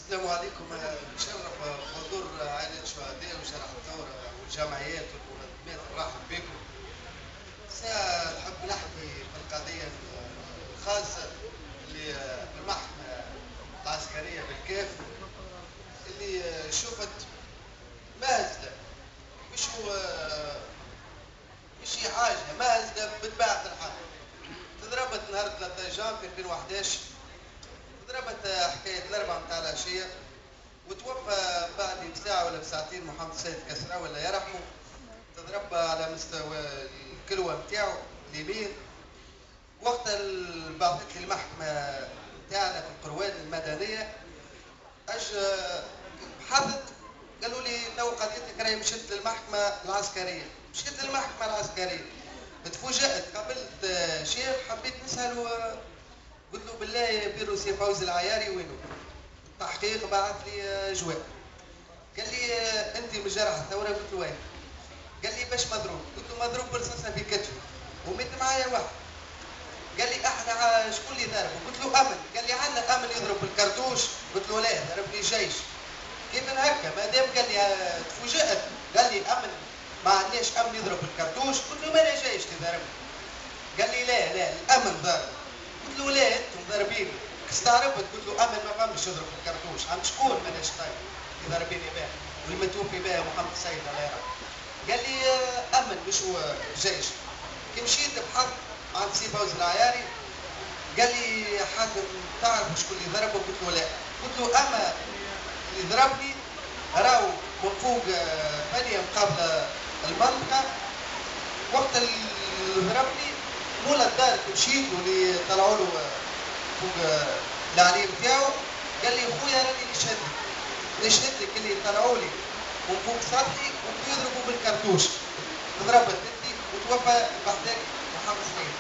السلام عليكم. نشرف حضور عائلة شهداء وشرح الثورة والجمعيات والمنظمات. نرحب بكم. سأحب نحكي في القضية الخاصة اللي في المحكمة العسكرية بالكاف، اللي شفت مهزلة. مش هو مش هي حاجة مهزلة بطبيعة الحال. تضربت نهار 13 جان في 2011، ضربت حكاية الأربعة متاع العشية، وتوفى بعد بساعة ولا بساعتين محمد سيد كسرى ولا يرحمه. تضرب على مستوى الكلوة متاعو اليمين. وقت بعثت لي المحكمة متاعنا في القروان المدنية، اج بحثت، قالوا لي تو قضيتك راهي مشيت للمحكمة العسكرية. مشيت للمحكمة العسكرية، تفوجئت قابلت شيخ، حبيت نسأله، قلت له بالله بيرو سي فوزي العياري وينه؟ التحقيق بعث لي جواب. قال لي انت من جرح الثوره؟ قلت له وين؟ قال لي باش مضروب؟ قلت له مضروب برصاصه في كتفي ومات معايا واحد. قال لي احنا شكون اللي ضربه؟ قلت له امن. قال لي عندنا امن يضرب بالكرتوش؟ قلت له لا، ضربني جيش. كيف هكا؟ ما دام قال لي تفوجئت، قال لي امن ما عندناش امن يضرب بالكرتوش. قلت له مالا جيش اللي ضربني؟ قال لي لا الامن ضرب. قلت له لا انتم ضاربيني. استغربت، قلت له امن ما فهمش يضرب بالكرتوش، عند شكون ماناش طايق اللي ضاربيني بها واللي متوفي بها محمد السيد الله يرحمه. قال لي امن مش هو جيش. كي مشيت بحثت عند سي فوز العياري، قال لي حاتم تعرف شكون اللي ضربه؟ قلت له لا. قلت له اما اللي ضربني راهو من فوق ثانيه مقابله المنطقه. وقت اللي ضربني مولا الدار كي مشيت واللي طلعوا له فوق العليم نتاعو، قال لي خويا راني نشهد لك اللي طلعوا لي من فوق سطحي ويضربوا بالكرتوش. ضربت انتي وتوفى بعدك محمد سعيد.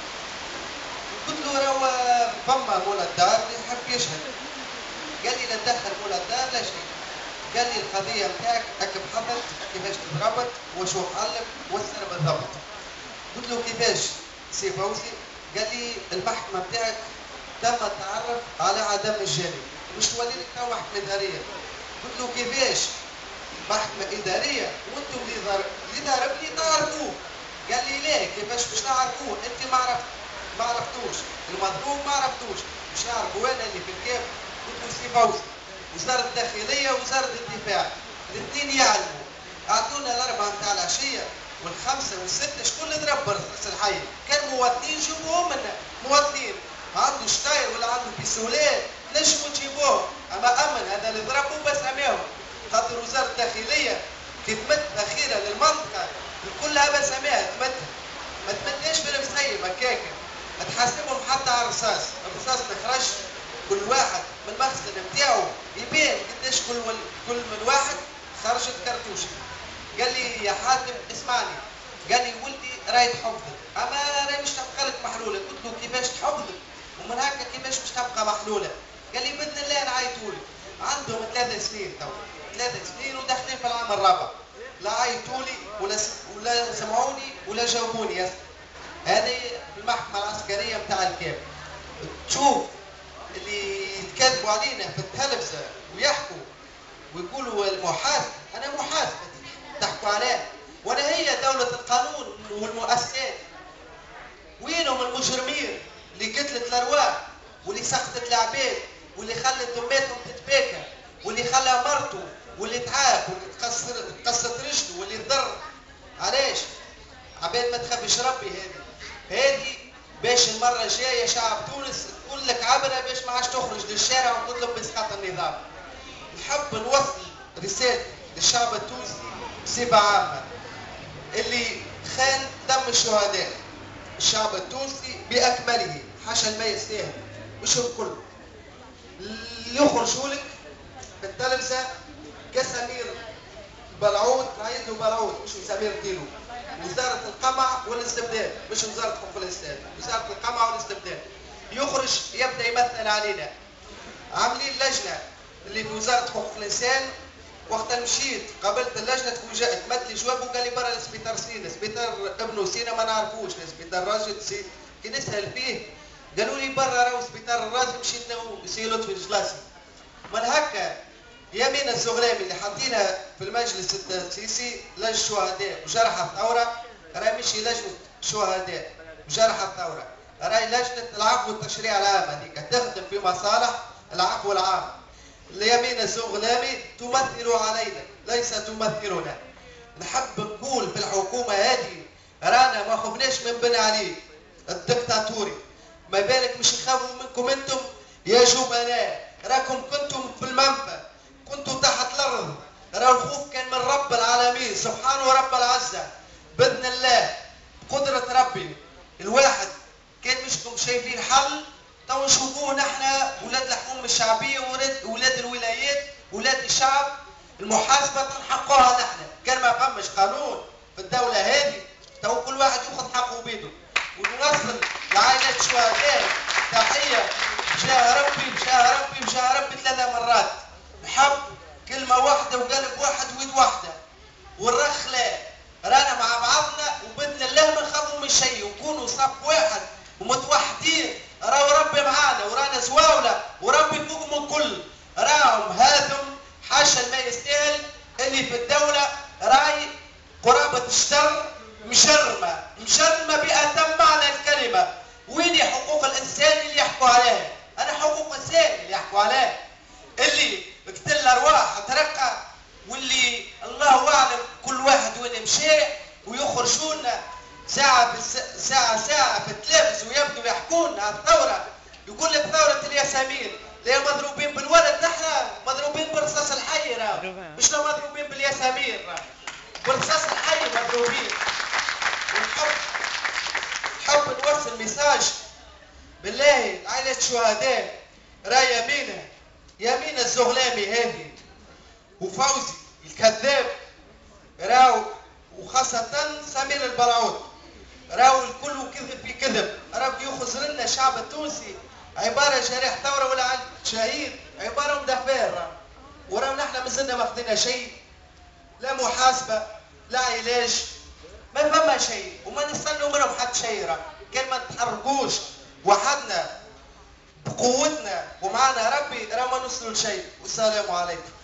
قلت له راهو فما مولا الدار اللي يحب يشهد. قال لي لا تدخل مولا الدار لا شيء. قال لي القضيه نتاعك هكا بحثت كيفاش تضربت وشو حلك والسر بالضبط. قلت له كيفاش سي فوزي؟ قال لي المحكمه بتاعك تم التعرف على عدم الجاني، مش تولي لك تو محكمه اداريه. قلت له كيفاش محكمه اداريه وانتم اللي ضاربني تعرفوه؟ قال لي لا، كيفاش باش نعرفوه؟ انت ما عرفتوش المضروب، ما عرفتوش، مش نعرفوا انا اللي في الكاف. قلت له سي فوزي وزاره الداخليه ووزاره الدفاع الاثنين يعلموا. اعطونا الاربعه نتاع العشيه والخمسه والسته شكون اللي ضرب برصاص الحي؟ كان مواطنين جيبوهم لنا، مواطنين عنده شطاير ولا عنده بيسولات نجموا تجيبوهم. اما امن هذا اللي ضربوا بساميهم، خاطر وزاره الداخليه كي تمت اخيرا للمنطقه كلها بساميها تمتها، ما تمتهاش بالمسيب هكاكا، ما تحاسبهم حتى على الرصاص. الرصاص تخرج كل واحد من المخزن نتاعو يبان قداش كل من واحد خرجت كرتوشه. قال لي يا حاتم اسمعني، قال لي ولدي راهي تحفظك، اما راهي مش تبقى لك محلوله. قلت له كيفاش تحفظك ومن هكا كيفاش مش تبقى محلوله؟ قال لي باذن الله نعيطولك. عندهم 3 سنين تو، 3 سنين وداخلين في العام الرابع، لا عيطولي ولا سمعوني ولا جاوبوني. هذه المحكمه العسكريه نتاع الكاب. تشوف اللي يتكذبوا علينا في التلفزه ويحكوا ويقولوا المحاسب، انا محاسب تحكوا عليه، وانا هي دولة القانون والمؤسسات. وينهم المجرمين اللي قتلت الارواح واللي سقطت العباد واللي خلت اماتهم تتباكى واللي خلى مرته واللي تعب واللي تقصت رجله واللي ضر؟ علاش؟ عباد ما تخافش ربي. هذه باش المره الجايه شعب تونس تقول لك عبره باش ما عادش تخرج للشارع وتطلب باسقاط النظام. نحب نوصل رسالة للشعب التونسي بصفة عامة اللي خان دم الشهداء. الشعب التونسي بأكمله حاشا ما يستاهل، مش الكل اللي يخرجوا لك في التلفزة كسمير بلعود، رايد له بلعود مش سمير كيلو، وزارة القمع والاستبداد مش وزارة حقوق الإنسان، وزارة القمع والاستبداد. يخرج يبدأ يمثل علينا. عاملين لجنة اللي في وزاره حقوق الانسان. وقت مشيت قابلت اللجنه تفوجئت، مد لي جواب وقال لي برا السبيطار سينا، سبيطار ابنه سينا ما نعرفوش، سبيطار راجل كي نسال فيه قالوا لي برا راهو سبيطار الرازي. مشيت له سي لطفي الجلاسي. من هكا يمين الزغلامي اللي حاطينها في المجلس التأسيسي لجنة الشهداء وجرحى الثورة، راهي مشي لجنة شهداء وجرحى الثورة، راهي لجنة العفو والتشريع العام، هذيك تخدم في مصالح العفو العام. اليمين الزغلامي تمثل علينا ليس تمثلنا. نحب نقول بالحكومة هذه رانا ما خفناش من بن علي الدكتاتوري، ما بالك مش يخافوا منكم انتم يا جبناء، راكم كنتم في المنفى، كنتم تحت الارض، راه الخوف كان من رب العالمين سبحانه ورب العزة. باذن الله بقدرة ربي الواحد كان مشكم شايفين حل، تو نشوفوه نحن ولاد الحكومة الشعبية ولاد الولايات ولاد الشعب، المحاسبة تنحقوها نحن. كان ما فمش قانون في الدولة هذه تو كل واحد ياخذ حقه بيده. ونوصل لعائلة الشهداء تحية بجاه ربي بجاه ربي بجاه ربي 3 مرات. نحب كلمة واحدة وقلب واحد ويد واحدة والرخ لا، رانا مع بعضنا وباذن الله ما نخافوا من شيء ونكونوا صف واحد ومتوحدين. راهو ربي معانا ورانا زواولة وربي فوق من كل. راهم هاذم حاشا ما يستاهل اللي في الدولة راي قرابة الشر مشرمة بأتم معنى الكلمة. وين حقوق الإنسان اللي يحكوا عليها؟ أنا حقوق إنسان اللي يحكوا عليها، اللي قتل أرواح ترقى، واللي الله أعلم كل واحد وين مشى ويخرجونا ساعة في التلفز ويبدوا يحكون على الثورة. يقول لك ثورة الياسمين، لا مضروبين بالولد، نحن مضروبين برصاص الحي، مش مضروبين بالياسمين، برصاص الحي مضروبين. نحب نوصل ميساج بالله عائلة الشهداء، راه يمينة الزغلامي هذه وفوزي الكذاب راو، وخاصة سمير البرعوت، راو الكل كذب في كذب. راو يخزر لنا الشعب التونسي عبارة جريح ثورة ولا شهيد، عبارة مدفار. وراو نحن مازلنا ما خدينا شيء، لا محاسبة لا علاج، ما فما شيء وما نستنوا منهم حتى شيء. كان ما نتحركوش وحدنا بقوتنا ومعنا ربي راه ما نوصلوا لشيء. والسلام عليكم.